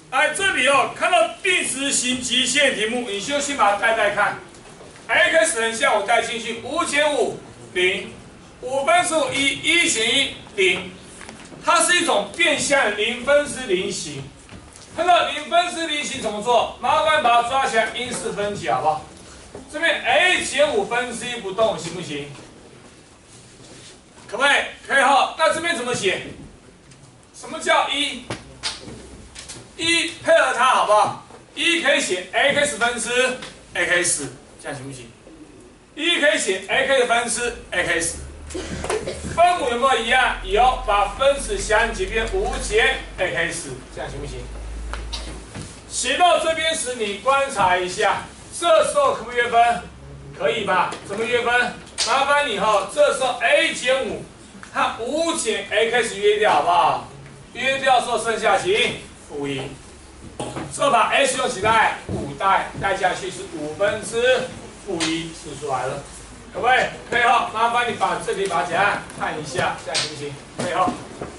哎，这里哦，看到定时型极限题目，你就先把它带看。x 横向我带进去，5减5 0，5分之5 1，1减1 0，它是一种变相0分之0型。看到0分之0型怎么做？麻烦把它抓起来，因式分解好不好？这边 a 减5分之1不动行不行？可不可以？可以哈。那这边怎么写？什么叫1？1配合它好不好？1可以写 x 分之 x， 这样行不行？1可以写 x 分之 x， 分母有没有一样？有，把分子相减变5减 x， 这样行不行？写到这边时，你观察一下，这时候可不可以约分？可以吧？怎么约分？麻烦你哈，这时候 a 减5，它5减 x 约掉好不好？约掉之后剩下几？负1。之后把 x 用几代？5代，带下去是5分之负1，是出来了，可不可以？可以哈。麻烦你把这里把它怎样看一下，这样行不行？可以哈。